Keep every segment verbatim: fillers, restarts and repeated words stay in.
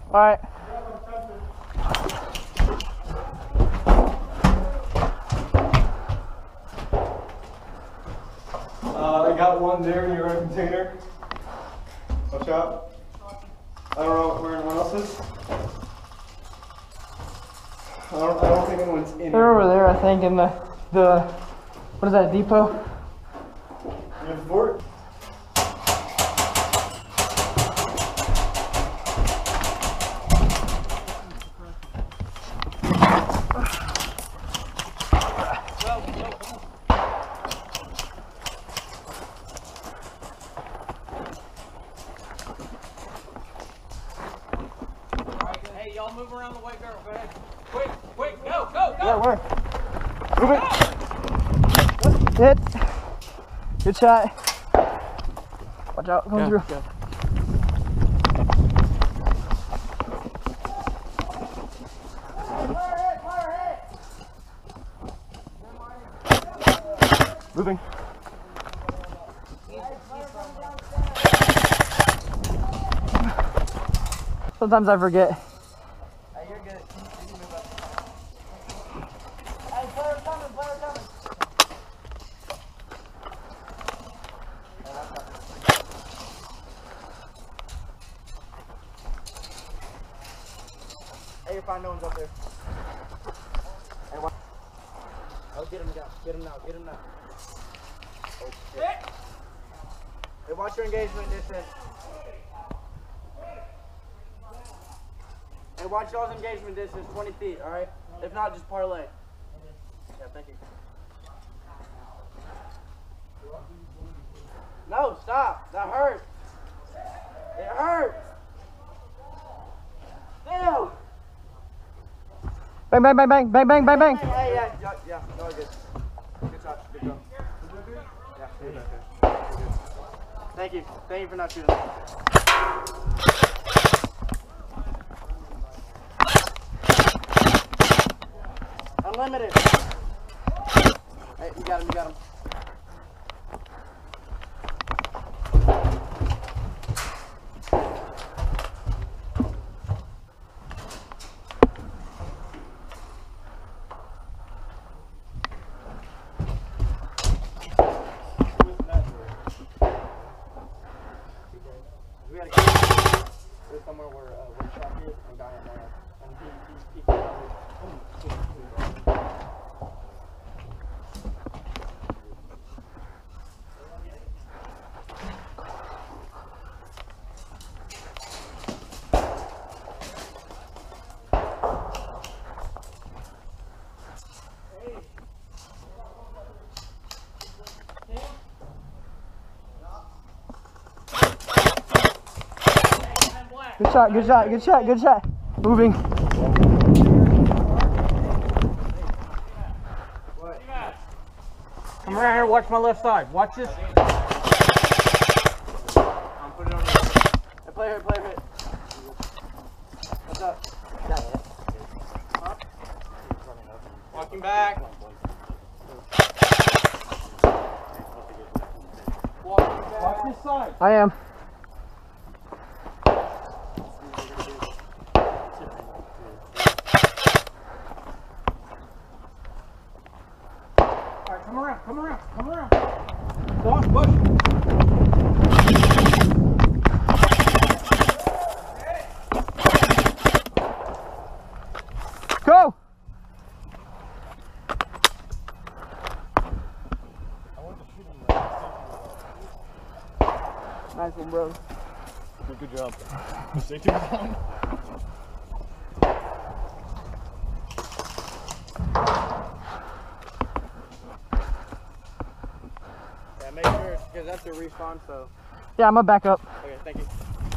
All right. Uh, I got one there in your own container. Watch out. I don't know where anyone else is. I don't, I don't think anyone's in They're over there, I think, in the, the what is that, depot? in the fort. Hey, y'all move around the white barrel. Go ahead. Quick, quick, go, go, go! Yeah, where? Move it. Hit. Good shot. Watch out, come through. Go. Moving. Sometimes I forget. Hey, you're good. You can move up. Hey, player coming, player coming. Hey, you're fine. No one's up there. Hey, watch. Oh, get him now. Get him now. Get him now. Oh, shit. Hey, watch your engagement distance. Hey, watch y'all's engagement distance, twenty feet, alright? If not, just parlay. Yeah, thank you. No, stop. That hurts. It hurts. Damn. Bang, bang, bang, bang, bang, bang, bang, bang. Hey, hey, yeah, yeah, yeah, no, good. Good shot, good job. Yeah, good, good. Thank you. Thank you for not shooting. Unlimited. Hey, you got him, you got him. We gotta go. There's somewhere where uh, where the track is and down there. And he, he's peeking out. Good shot, good shot, good shot, good shot. Moving. Come around here, watch my left side. Watch this. I'm putting it on here. Hey, play here, play here. What's up? Huh? Walking back. Walking back. Watch this side. I am. Come around, come around, come around. Go on, push. Go! Nice one, bro. Good, good job. Safety was on. Yeah, make sure, because that's a respawn, so. Yeah, I'm gonna back up. Okay, thank you.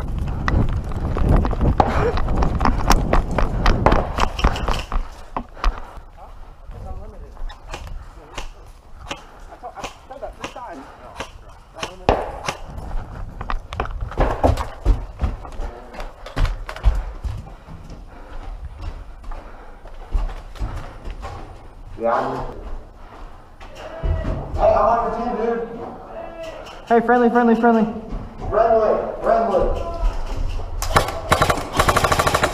Yeah. Hey, I'm on your team, dude. Hey, friendly, friendly, friendly. Friendly, friendly.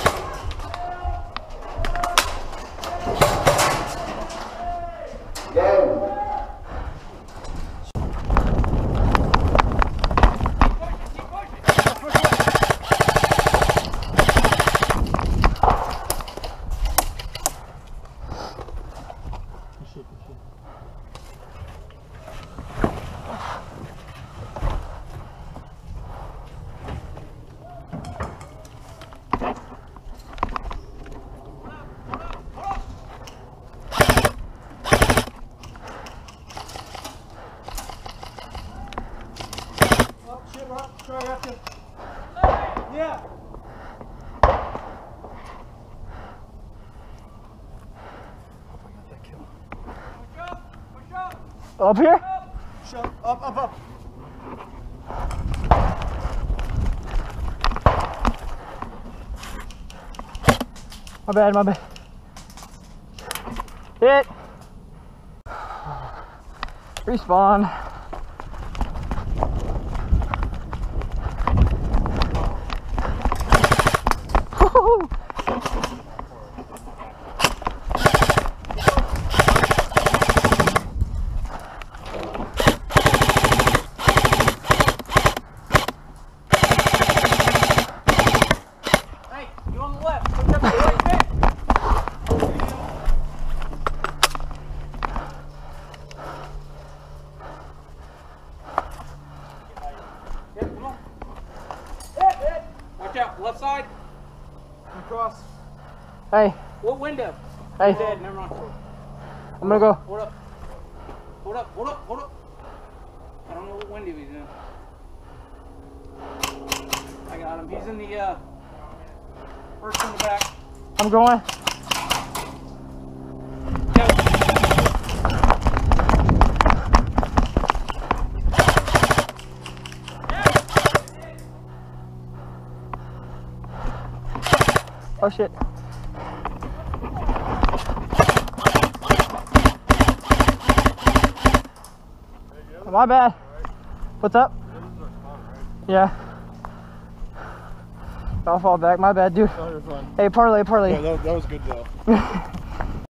got you. Yeah. Up here? Shut up, up, up. My bad, my bad. Hit. Respawn. Woo-hoo. Hey, you on the left. Push up the right bit. Yeah, come on. Hit, hit. Watch out, left side. Cross. Hey, What window? hey, Dead, never mind. I'm gonna go. Hold up. Hold up, hold up, hold up. I don't know what window he's in. I got him. He's in the uh, first in the back. I'm going. Go. Oh shit. My bad. What's up? Yeah. I'll fall back. My bad, dude. Oh, you're fine. Hey, parlay, parlay. Yeah, that, that was good though.